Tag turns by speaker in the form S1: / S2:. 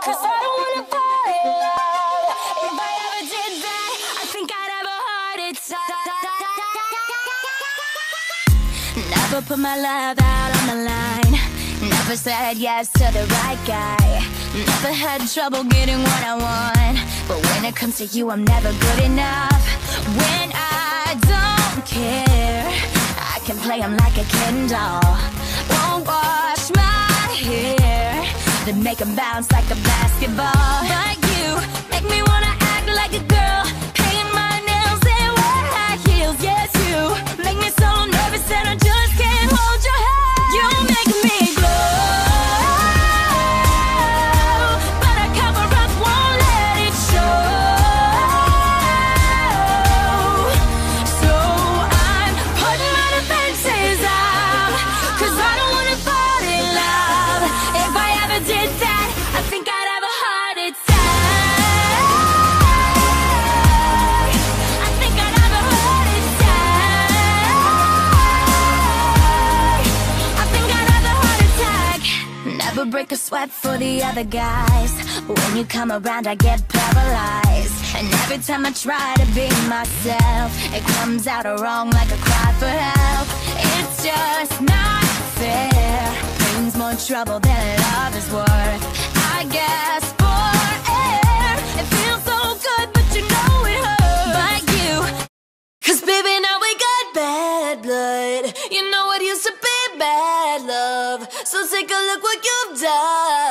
S1: 'cause I don't wanna fall in love. If I ever did that, I think I'd have a heart attack. Never put my love out on the line. Never said yes to the right guy. Never had trouble getting what I want. But when it comes to you, I'm never good enough. When I don't care, I can play him like a Ken doll. Won't wash my hair, then make him bounce like a basketball. Like you, make me wanna act like a girl, paint my nails and wear high heels. Yes, you make me so nervous that I just can't hold your hand. You make me glow, but I cover up, won't let it show. So I'm putting my defenses up, 'cause I don't wanna fall in love. If I ever did that, I think I'd have a heart attack. I think I'd have a heart attack. I think I'd have a heart attack. Never break a sweat for the other guys. When you come around, I get paralyzed. And every time I try to be myself, it comes out wrong like a cry for help. It's just not fair. Brings more trouble than love is worth. I guess for air, it feels so good, but you know it hurts. But you, 'cause baby, now we got bad blood. You know it used to be bad love. So take a look what you've done.